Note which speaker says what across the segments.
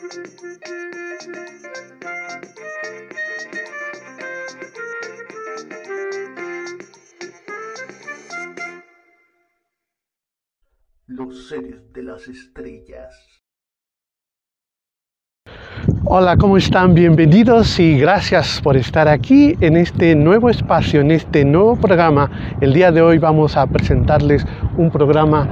Speaker 1: Los seres de las estrellas.
Speaker 2: Hola, ¿cómo están? Bienvenidos y gracias por estar aquí en este nuevo espacio, en este nuevo programa. El día de hoy vamos a presentarles un programa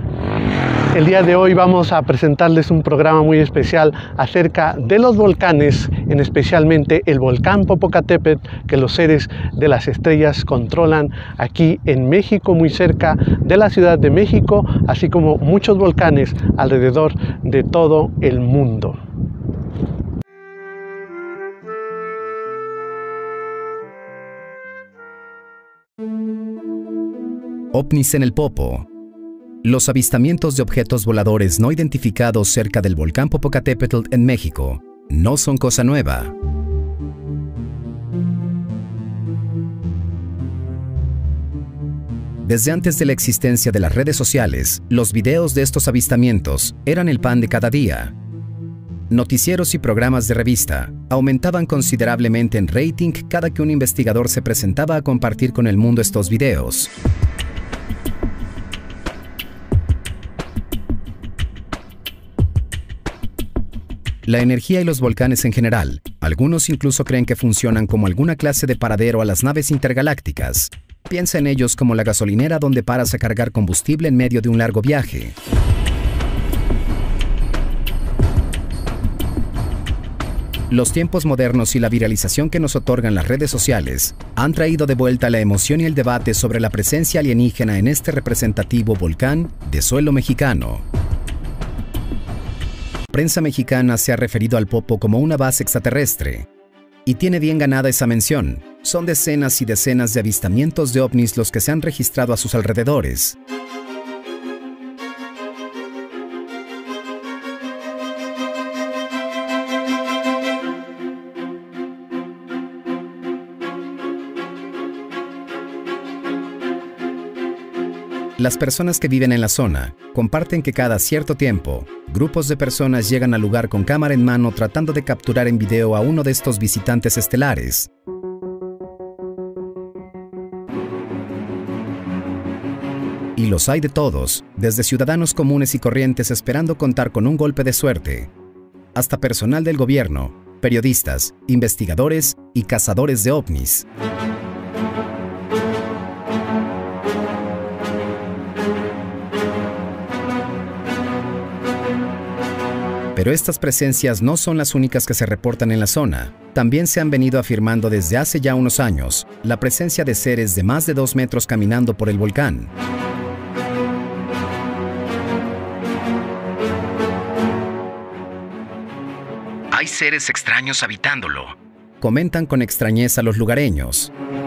Speaker 2: muy especial acerca de los volcanes, en especialmente el volcán Popocatépetl, que los seres de las estrellas controlan aquí en México, muy cerca de la Ciudad de México, así como muchos volcanes alrededor de todo el mundo.
Speaker 3: OVNIs en el Popo. Los avistamientos de objetos voladores no identificados cerca del volcán Popocatépetl en México no son cosa nueva. Desde antes de la existencia de las redes sociales, los videos de estos avistamientos eran el pan de cada día. Noticieros y programas de revista aumentaban considerablemente en rating cada que un investigador se presentaba a compartir con el mundo estos videos. La energía y los volcanes en general, algunos incluso creen que funcionan como alguna clase de paradero a las naves intergalácticas. Piensa en ellos como la gasolinera donde paras a cargar combustible en medio de un largo viaje. Los tiempos modernos y la viralización que nos otorgan las redes sociales han traído de vuelta la emoción y el debate sobre la presencia alienígena en este representativo volcán de suelo mexicano. La prensa mexicana se ha referido al Popo como una base extraterrestre, y tiene bien ganada esa mención. Son decenas y decenas de avistamientos de ovnis los que se han registrado a sus alrededores. Las personas que viven en la zona comparten que cada cierto tiempo, grupos de personas llegan al lugar con cámara en mano tratando de capturar en video a uno de estos visitantes estelares. Y los hay de todos, desde ciudadanos comunes y corrientes esperando contar con un golpe de suerte, hasta personal del gobierno, periodistas, investigadores y cazadores de ovnis. Pero estas presencias no son las únicas que se reportan en la zona. También se han venido afirmando desde hace ya unos años la presencia de seres de más de 2 metros caminando por el volcán. Hay seres extraños habitándolo, comentan con extrañeza los lugareños.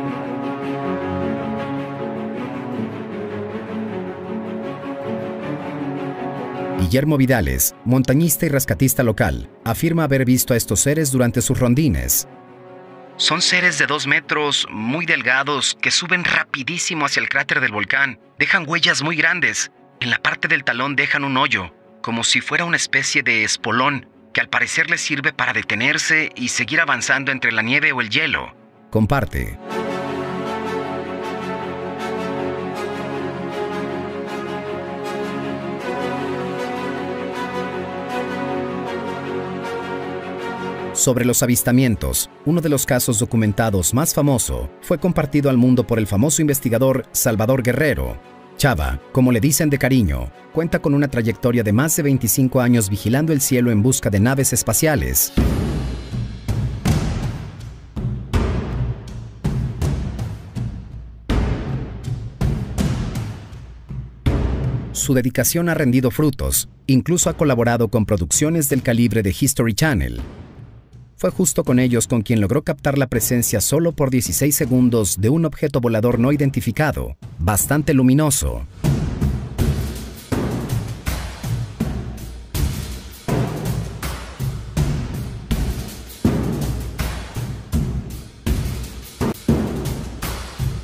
Speaker 3: Guillermo Vidales, montañista y rescatista local, afirma haber visto a estos seres durante sus rondines. Son seres de 2 metros, muy delgados, que suben rapidísimo hacia el cráter del volcán. Dejan huellas muy grandes. En la parte del talón dejan un hoyo, como si fuera una especie de espolón, que al parecer les sirve para detenerse y seguir avanzando entre la nieve o el hielo. Comparte. Sobre los avistamientos, uno de los casos documentados más famoso fue compartido al mundo por el famoso investigador Salvador Guerrero. Chava, como le dicen de cariño, cuenta con una trayectoria de más de 25 años vigilando el cielo en busca de naves espaciales. Su dedicación ha rendido frutos, incluso ha colaborado con producciones del calibre de History Channel. Fue justo con ellos con quien logró captar la presencia solo por 16 segundos de un objeto volador no identificado, bastante luminoso.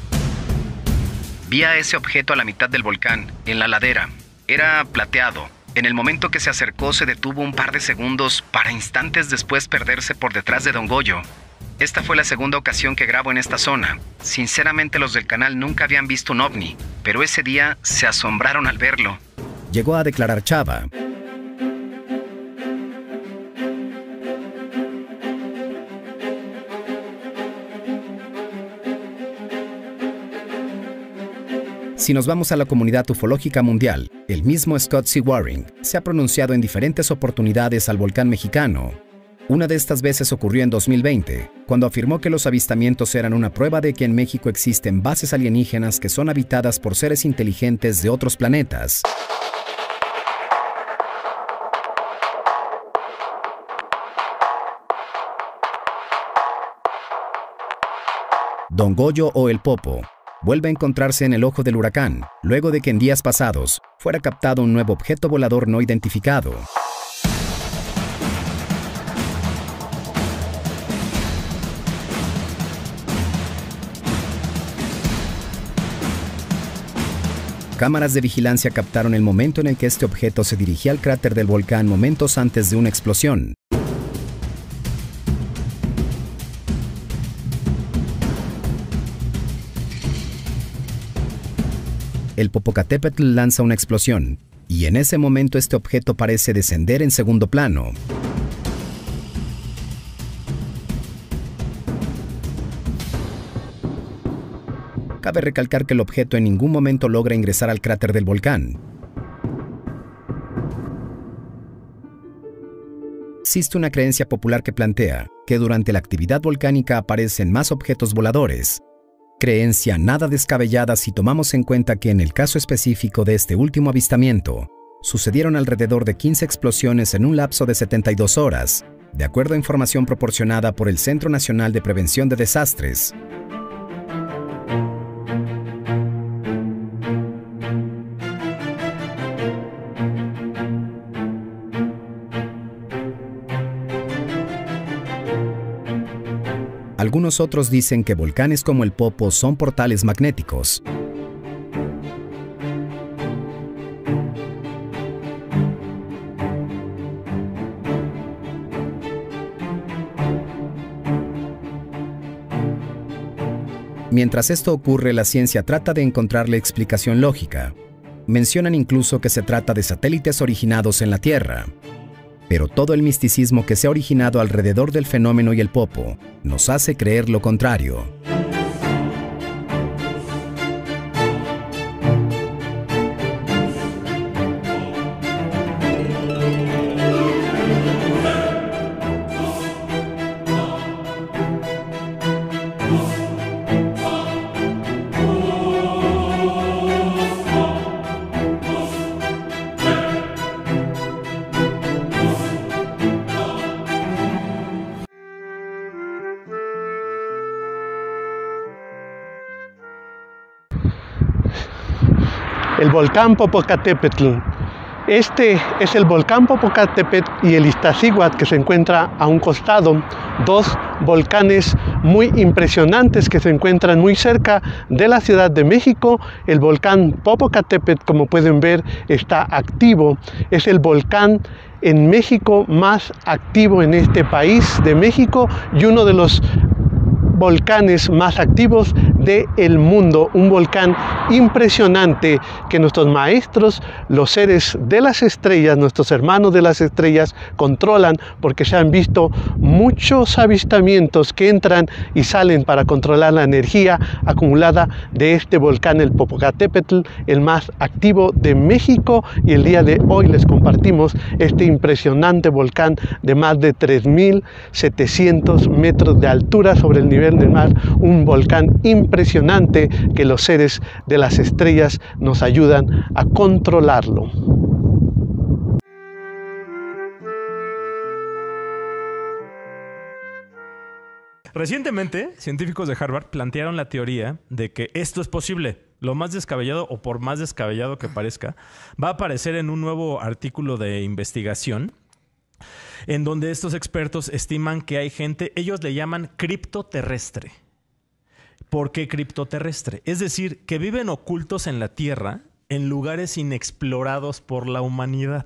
Speaker 3: Vi a ese objeto a la mitad del volcán, en la ladera. Era plateado, En el momento que se acercó se detuvo un par de segundos para instantes después perderse por detrás de Don Goyo. Esta fue la segunda ocasión que grabo en esta zona. Sinceramente los del canal nunca habían visto un ovni, pero ese día se asombraron al verlo.
Speaker 4: Llegó a declarar Chava. Si nos vamos a la comunidad ufológica mundial, el mismo Scott C. Waring se ha pronunciado en diferentes oportunidades al volcán mexicano. Una de estas veces ocurrió en 2020, cuando afirmó que los avistamientos eran una prueba de que en México existen bases alienígenas que son habitadas por seres inteligentes de otros planetas. Don Goyo o el Popo vuelve a encontrarse en el ojo del huracán, luego de que en días pasados fuera captado un nuevo objeto volador no identificado. Cámaras de vigilancia captaron el momento en el que este objeto se dirigía al cráter del volcán momentos antes de una explosión. El Popocatépetl lanza una explosión, y en ese momento este objeto parece descender en segundo plano. Cabe recalcar que el objeto en ningún momento logra ingresar al cráter del volcán. Existe una creencia popular que plantea que durante la actividad volcánica aparecen más objetos voladores. Creencia nada descabellada si tomamos en cuenta que en el caso específico de este último avistamiento, sucedieron alrededor de 15 explosiones en un lapso de 72 horas, de acuerdo a información proporcionada por el Centro Nacional de Prevención de Desastres. Algunos otros dicen que volcanes como el Popo son portales magnéticos. Mientras esto ocurre, la ciencia trata de encontrarle explicación lógica. Mencionan incluso que se trata de satélites originados en la Tierra. Pero todo el misticismo que se ha originado alrededor del fenómeno y el Popo nos hace creer lo contrario.
Speaker 2: El volcán Popocatépetl. Este es el volcán Popocatépetl y el Iztaccíhuatl, que se encuentra a un costado, dos volcanes muy impresionantes que se encuentran muy cerca de la Ciudad de México. El volcán Popocatépetl, como pueden ver, está activo. Es el volcán en México más activo en este país de México y uno de los volcanes más activos del mundo, un volcán impresionante que nuestros maestros, los seres de las estrellas, nuestros hermanos de las estrellas, controlan, porque se han visto muchos avistamientos que entran y salen para controlar la energía acumulada de este volcán, el Popocatépetl, el más activo de México, y el día de hoy les compartimos este impresionante volcán de más de 3.700 metros de altura sobre el nivel del mar, un volcán impresionante que los seres de las estrellas nos ayudan a controlarlo.
Speaker 5: Recientemente, científicos de Harvard plantearon la teoría de que esto es posible. Lo más descabellado, o por más descabellado que parezca, va a aparecer en un nuevo artículo de investigación en donde estos expertos estiman que hay gente, ellos le llaman criptoterrestre. ¿Por qué criptoterrestre? Es decir, que viven ocultos en la Tierra en lugares inexplorados por la humanidad.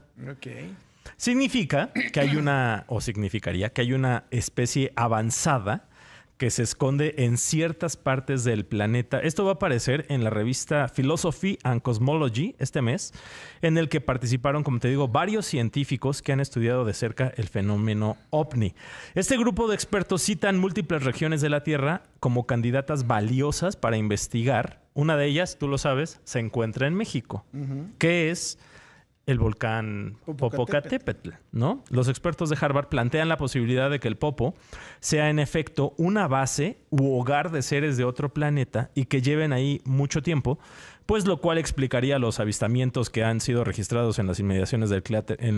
Speaker 5: Significa que hay significaría que hay una especie avanzada que se esconde en ciertas partes del planeta. Esto va a aparecer en la revista Philosophy and Cosmology este mes, en el que participaron, como te digo, varios científicos que han estudiado de cerca el fenómeno OVNI. Este grupo de expertos citan múltiples regiones de la Tierra como candidatas valiosas para investigar. Una de ellas, tú lo sabes, se encuentra en México, que es el volcán Popocatépetl, ¿no? Los expertos de Harvard plantean la posibilidad de que el Popo sea en efecto una base u hogar de seres de otro planeta y que lleven ahí mucho tiempo, pues lo cual explicaría los avistamientos que han sido registrados en las inmediaciones del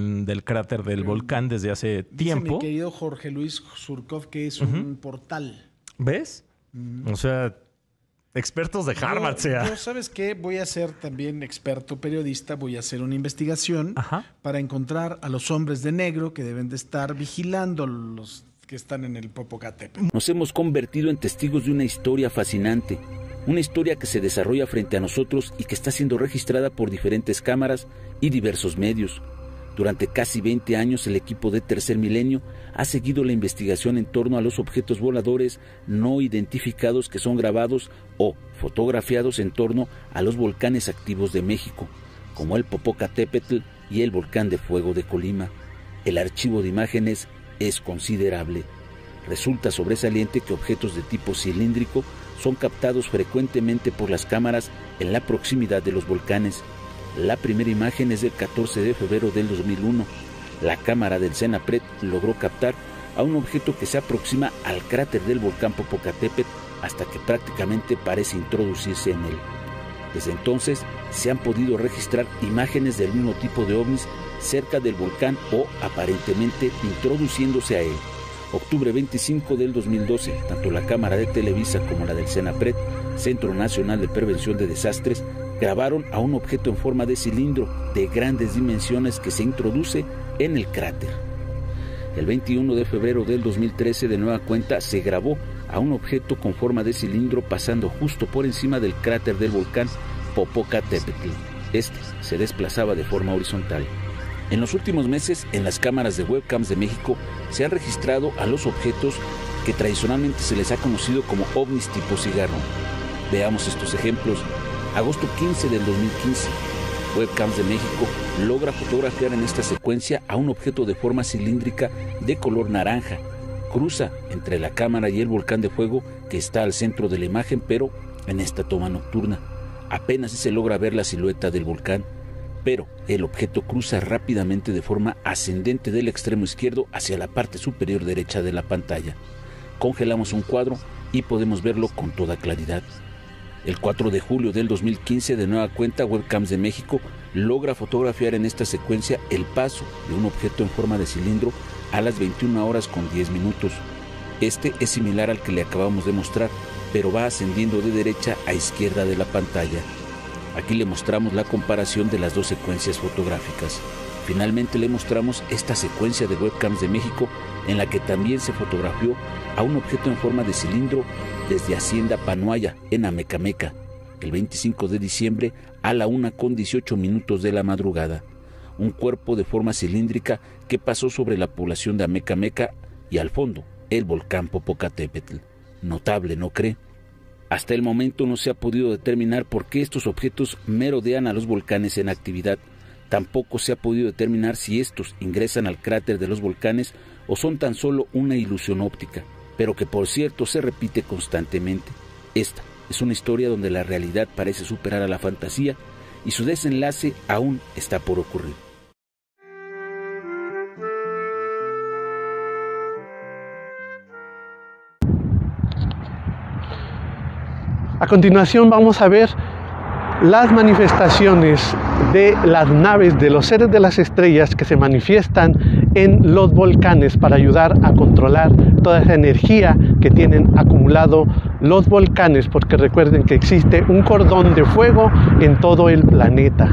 Speaker 5: cráter del volcán desde hace tiempo.
Speaker 6: Dice mi querido Jorge Luis Surkov que es un portal.
Speaker 5: ¿Ves? O sea, expertos de Harvard,
Speaker 6: yo, ¿sabes qué? Voy a ser también experto periodista, voy a hacer una investigación para encontrar a los hombres de negro que deben de estar vigilando los que están en el Popocatépetl.
Speaker 7: Nos hemos convertido en testigos de una historia fascinante, una historia que se desarrolla frente a nosotros y que está siendo registrada por diferentes cámaras y diversos medios. Durante casi 20 años, el equipo de Tercer Milenio ha seguido la investigación en torno a los objetos voladores no identificados que son grabados o fotografiados en torno a los volcanes activos de México, como el Popocatépetl y el Volcán de Fuego de Colima. El archivo de imágenes es considerable. Resulta sobresaliente que objetos de tipo cilíndrico son captados frecuentemente por las cámaras en la proximidad de los volcanes. La primera imagen es del 14 de febrero del 2001. La cámara del CENAPRED logró captar a un objeto que se aproxima al cráter del volcán Popocatépetl hasta que prácticamente parece introducirse en él. Desde entonces se han podido registrar imágenes del mismo tipo de ovnis cerca del volcán o aparentemente introduciéndose a él. Octubre 25 del 2012, tanto la cámara de Televisa como la del CENAPRED, Centro Nacional de Prevención de Desastres, grabaron a un objeto en forma de cilindro de grandes dimensiones que se introduce en el cráter. El 21 de febrero del 2013, de nueva cuenta, se grabó a un objeto con forma de cilindro pasando justo por encima del cráter del volcán Popocatépetl. Este se desplazaba de forma horizontal. En los últimos meses, en las cámaras de webcams de México, se han registrado a los objetos que tradicionalmente se les ha conocido como ovnis tipo cigarro. Veamos estos ejemplos. Agosto 15 del 2015, Webcams de México logra fotografiar en esta secuencia a un objeto de forma cilíndrica de color naranja. Cruza entre la cámara y el volcán de fuego que está al centro de la imagen, pero en esta toma nocturna. Apenas se logra ver la silueta del volcán, pero el objeto cruza rápidamente de forma ascendente del extremo izquierdo hacia la parte superior derecha de la pantalla. Congelamos un cuadro y podemos verlo con toda claridad. El 4 de julio del 2015, de nueva cuenta, Webcams de México logra fotografiar en esta secuencia el paso de un objeto en forma de cilindro a las 21 horas con 10 minutos. Este es similar al que le acabamos de mostrar, pero va ascendiendo de derecha a izquierda de la pantalla. Aquí le mostramos la comparación de las dos secuencias fotográficas. Finalmente le mostramos esta secuencia de Webcams de México en la que también se fotografió a un objeto en forma de cilindro desde Hacienda Panuaya, en Amecameca, el 25 de diciembre a la 1:18 de la madrugada. Un cuerpo de forma cilíndrica que pasó sobre la población de Amecameca y al fondo el volcán Popocatépetl. Notable, ¿no cree? Hasta el momento no se ha podido determinar por qué estos objetos merodean a los volcanes en actividad. Tampoco se ha podido determinar si estos ingresan al cráter de los volcanes o son tan solo una ilusión óptica, pero que por cierto se repite constantemente. Esta es una historia donde la realidad parece superar a la fantasía y su desenlace aún está por ocurrir.
Speaker 2: A continuación vamos a ver las manifestaciones de las naves de los seres de las estrellas que se manifiestan en los volcanes para ayudar a controlar toda esa energía que tienen acumulado los volcanes, porque recuerden que existe un cordón de fuego en todo el planeta.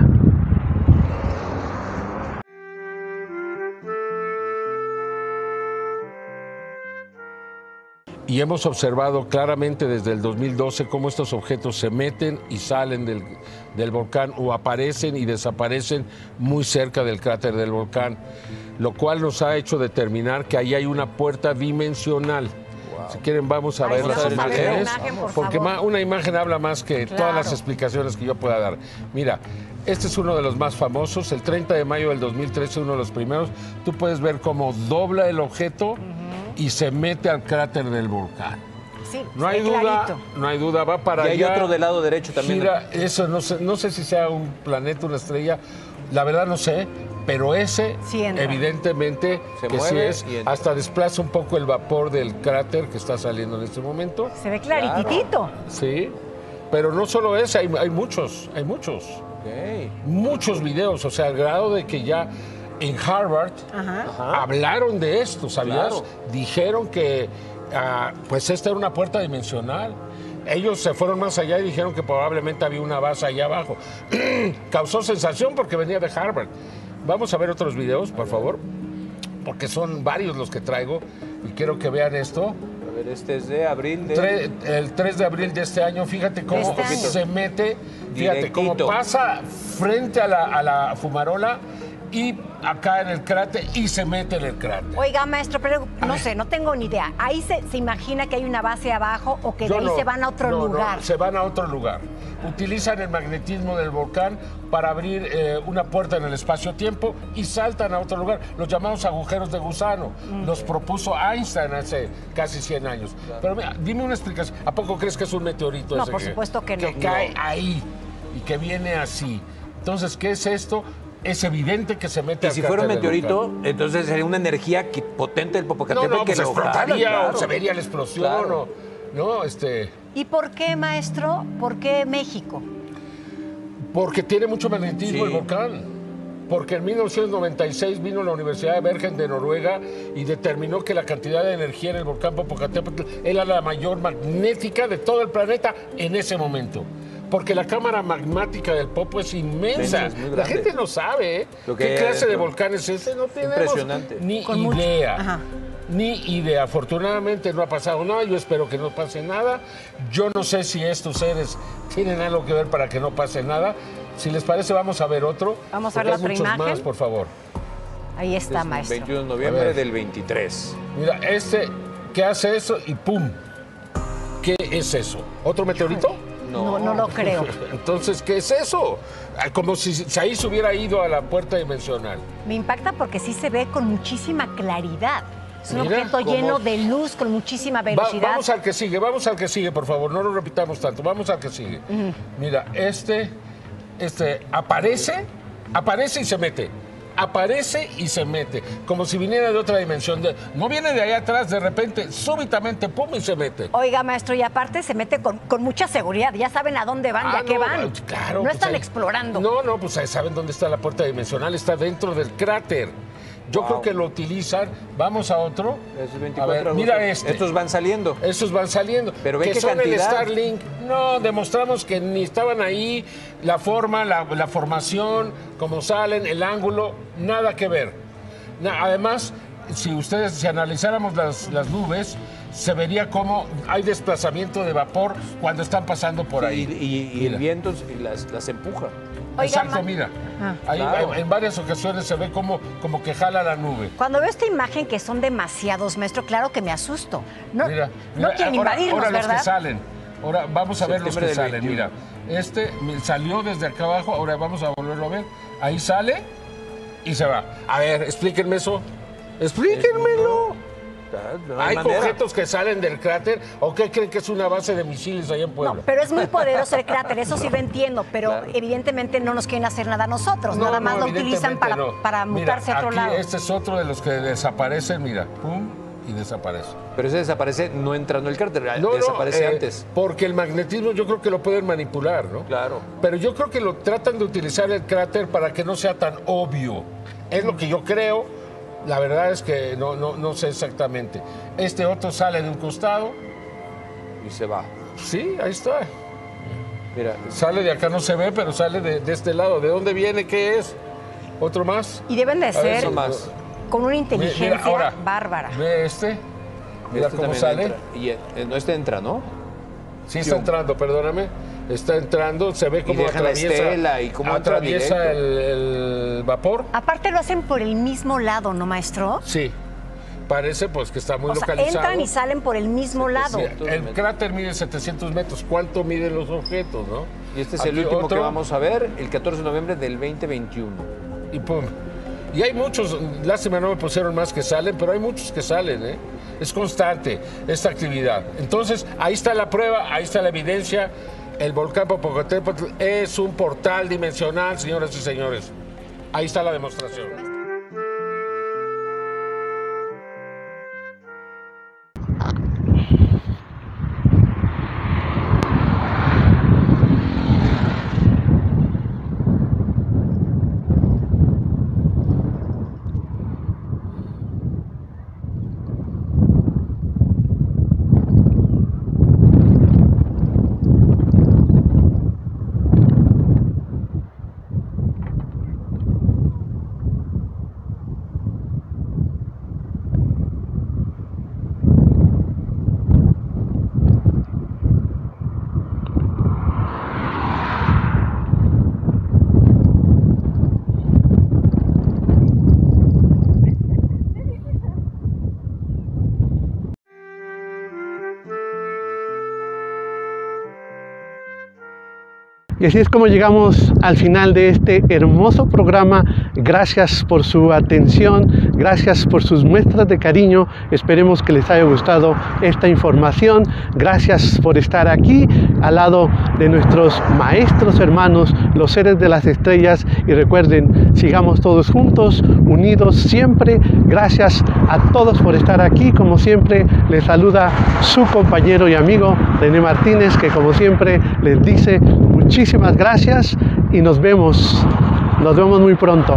Speaker 8: y hemos observado claramente desde el 2012 cómo estos objetos se meten y salen del volcán o aparecen y desaparecen muy cerca del cráter del volcán, lo cual nos ha hecho determinar que ahí hay una puerta dimensional. Wow. Si quieren vamos a ver las imágenes, porque una imagen habla más que todas las explicaciones que yo pueda dar. Mira, este es uno de los más famosos, el 30 de mayo del 2013, uno de los primeros. Tú puedes ver cómo dobla el objeto y se mete al cráter del volcán.
Speaker 9: Sí,
Speaker 8: no hay duda, va para allá.
Speaker 10: Y hay otro del lado derecho también.
Speaker 8: Mira, eso no sé si sea un planeta, una estrella, la verdad no sé, pero ese evidentemente
Speaker 10: se
Speaker 8: que
Speaker 10: mueve
Speaker 8: sí es, hasta desplaza un poco el vapor del cráter que está saliendo en este momento.
Speaker 9: Se ve claritito.
Speaker 8: Sí, pero no solo ese, hay muchos.
Speaker 10: Okay.
Speaker 8: Muchos videos, o sea, al grado de que ya en Harvard hablaron de esto, ¿sabías? Claro. Dijeron que pues esta era una puerta dimensional. Ellos se fueron más allá y dijeron que probablemente había una base allá abajo. Causó sensación porque venía de Harvard. Vamos a ver otros videos, por favor, porque son varios los que traigo y quiero que vean esto.
Speaker 10: A ver, este es de abril
Speaker 8: el 3 de abril de este año. Fíjate cómo se mete, fíjate cómo pasa frente a la fumarola y acá en el cráter y se mete en el cráter.
Speaker 9: Oiga, maestro, pero no sé, no tengo ni idea. ¿Ahí se imagina que hay una base abajo o que de ahí se van a otro lugar?
Speaker 8: No, se van a otro lugar. Utilizan el magnetismo del volcán para abrir una puerta en el espacio-tiempo y saltan a otro lugar. Los llamamos agujeros de gusano. Los propuso Einstein hace casi 100 años. Claro. Pero mira, dime una explicación. ¿A poco crees que es un meteorito
Speaker 9: No,
Speaker 8: ese
Speaker 9: por supuesto que no.
Speaker 8: Que cae ahí y que viene así. Entonces, ¿qué es esto? Es evidente que se mete.
Speaker 10: Y si fuera un meteorito, entonces sería una energía potente del Popocatépetl
Speaker 8: que
Speaker 10: lo
Speaker 8: explotaría,
Speaker 10: claro.
Speaker 8: o se vería la explosión,
Speaker 10: claro.
Speaker 9: ¿Y por qué, maestro? ¿Por qué México?
Speaker 8: Porque tiene mucho magnetismo el volcán. Porque en 1996 vino la Universidad de Bergen de Noruega y determinó que la cantidad de energía en el volcán Popocatépetl era la mayor magnética de todo el planeta en ese momento. Porque la cámara magmática del Popo es inmensa. La gente no sabe qué clase de volcán es ese. No tenemos ni idea. Ni idea. Afortunadamente no ha pasado nada. Yo espero que no pase nada. Yo no sé si estos seres tienen algo que ver para que no pase nada. Si les parece, vamos a ver otro.
Speaker 9: Vamos a ver la otra imagen.
Speaker 8: Muchos más, por favor.
Speaker 9: Ahí está, maestro.
Speaker 10: 21 de noviembre del 23.
Speaker 8: Mira, ¿qué hace eso? Y ¡pum! ¿Qué es eso? ¿Otro meteorito?
Speaker 9: No lo creo.
Speaker 8: Entonces, ¿qué es eso? Como si ahí se hubiera ido a la puerta dimensional.
Speaker 9: Me impacta porque sí se ve con muchísima claridad. Es un objeto lleno de luz, con muchísima velocidad.
Speaker 8: Vamos al que sigue, por favor. No lo repitamos tanto. Vamos al que sigue. Mira, este aparece y se mete. Aparece y se mete, como si viniera de otra dimensión. No viene de allá atrás, de repente, súbitamente, pum, y se mete.
Speaker 9: Oiga, maestro, y aparte se mete con mucha seguridad. Ya saben a dónde van, a qué van.
Speaker 8: Claro.
Speaker 9: No están explorando.
Speaker 8: No, pues ahí saben dónde está la puerta dimensional. Está dentro del cráter. Yo creo que lo utilizan. Vamos a otro.
Speaker 10: Es 24
Speaker 8: a ver, mira este.
Speaker 10: Estos van saliendo.
Speaker 8: Pero
Speaker 10: ven
Speaker 8: que son el Starlink. No, demostramos que ni estaban ahí. La forma, la formación, cómo salen, el ángulo, nada que ver. Además, si analizáramos las nubes, se vería cómo hay desplazamiento de vapor cuando están pasando por ahí.
Speaker 10: Y el viento las empuja.
Speaker 8: Exacto, mira. En varias ocasiones se ve como que jala la nube.
Speaker 9: Cuando veo esta imagen que son demasiados, maestro, claro que me asusto. No quieren invadirnos,
Speaker 8: ahora
Speaker 9: ¿verdad?
Speaker 8: Los que salen. Ahora vamos a ver los que salen. 21. Mira, este salió desde acá abajo, ahora vamos a volverlo a ver. Ahí sale y se va. A ver, explíquenme eso. Explíquenmelo. No ¿Hay objetos que salen del cráter o qué creen que es una base de misiles allá en Puebla?
Speaker 9: No, pero es muy poderoso el cráter, eso sí lo entiendo, pero evidentemente no nos quieren hacer nada a nosotros, nada más lo utilizan para mutarse a otro lado.
Speaker 8: Este es otro de los que desaparecen, mira, pum, y desaparece.
Speaker 10: Pero ese desaparece no entrando el cráter, desaparece antes.
Speaker 8: Porque el magnetismo yo creo que lo pueden manipular, ¿no?
Speaker 10: Claro.
Speaker 8: Pero yo creo que lo tratan de utilizar el cráter para que no sea tan obvio. Es lo que yo creo. La verdad es que no sé exactamente. Este otro sale de un costado.
Speaker 10: Y se va.
Speaker 8: Sí, ahí está.
Speaker 10: Mira.
Speaker 8: Sale de acá, no se ve, pero sale de este lado. ¿De dónde viene? ¿Qué es? ¿Otro más?
Speaker 9: Y deben de ser con una inteligencia bárbara.
Speaker 8: Ve este. Mira cómo sale.
Speaker 10: No entra, ¿no?
Speaker 8: Sí está entrando, perdóname. Está entrando, se ve cómo atraviesa el vapor.
Speaker 9: Aparte lo hacen por el mismo lado, ¿no, maestro?
Speaker 8: Sí. Parece pues que está muy localizado.
Speaker 9: Entran y salen por el mismo lado.
Speaker 8: Sí, el cráter mide 700 metros. ¿Cuánto miden los objetos, no?
Speaker 10: Y este es el último que vamos a ver, el 14 de noviembre del 2021.
Speaker 8: Y pum. Y hay muchos, lástima no me pusieron más que salen, pero hay muchos que salen, ¿eh? Es constante esta actividad. Entonces, ahí está la prueba, ahí está la evidencia. El volcán Popocatépetl es un portal dimensional, señoras y señores. Ahí está la demostración.
Speaker 2: Y así es como llegamos al final de este hermoso programa. Gracias por su atención, gracias por sus muestras de cariño. Esperemos que les haya gustado esta información. Gracias por estar aquí al lado de nuestros maestros hermanos, los seres de las estrellas. Y recuerden, sigamos todos juntos, unidos siempre. Gracias a todos por estar aquí. Como siempre, les saluda su compañero y amigo René Martínez, que como siempre les dice muchísimas gracias y nos vemos muy pronto.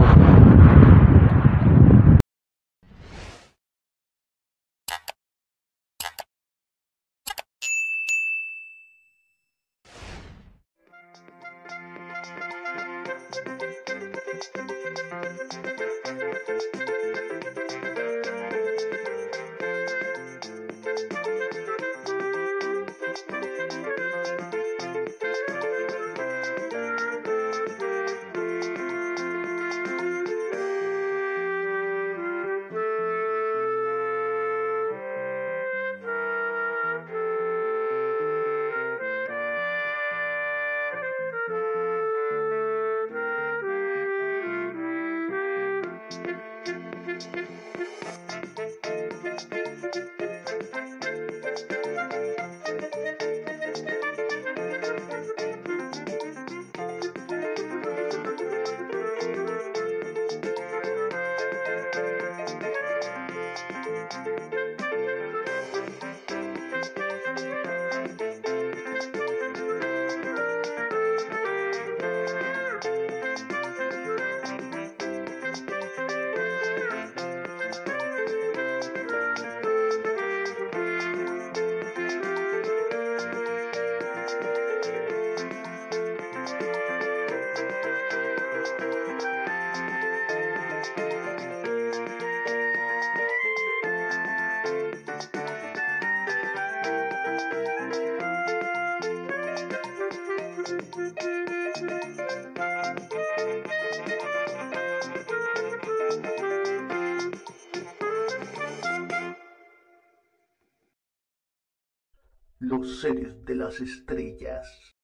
Speaker 1: Los seres de las estrellas.